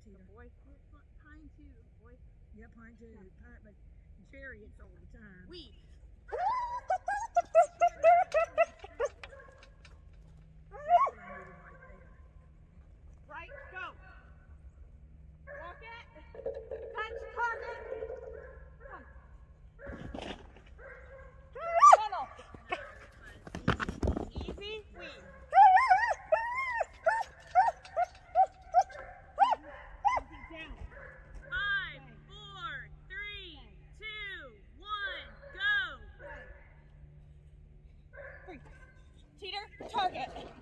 Teeter. Boy, pine too, boy. Yeah, pine too. Pine, but chariots all the time. Weed. Right, go. Walk it. Touch target. Tunnel. Easy, weed. Down. 5, 4, 3, 2, 1, go. Teeter, target.